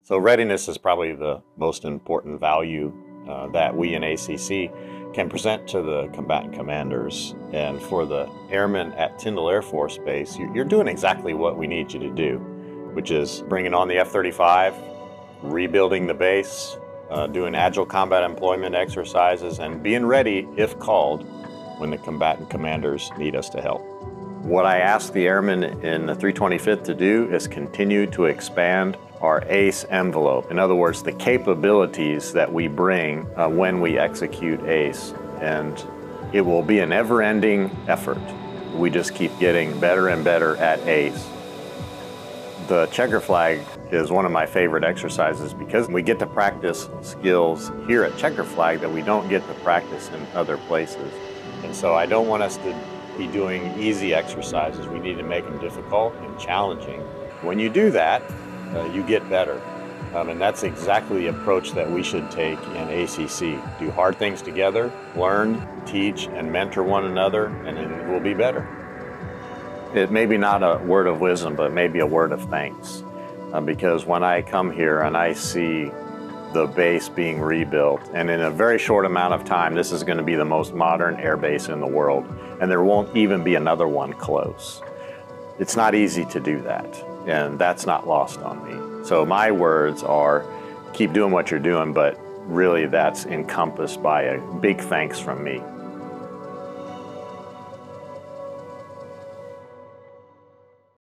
So readiness is probably the most important value that we in ACC can present to the combatant commanders. And for the airmen at Tyndall Air Force Base, you're doing exactly what we need you to do, which is bringing on the F-35, rebuilding the base, doing agile combat employment exercises, and being ready, if called, when the combatant commanders need us to help. What I ask the airmen in the 325th to do is continue to expand our ACE envelope. In other words, the capabilities that we bring when we execute ACE. And it will be a never-ending effort. We just keep getting better and better at ACE. The Checkered Flag is one of my favorite exercises because we get to practice skills here at Checkered Flag that we don't get to practice in other places. And so I don't want us to be doing easy exercises. We need to make them difficult and challenging. When you do that, you get better. And that's exactly the approach that we should take in ACC. Do hard things together, learn, teach, and mentor one another, and it will be better. It may be not a word of wisdom, but maybe a word of thanks. Because when I come here and I see the base being rebuilt, and in a very short amount of time, this is going to be the most modern air base in the world, and there won't even be another one close. It's not easy to do that, and that's not lost on me. So my words are, keep doing what you're doing, but really that's encompassed by a big thanks from me.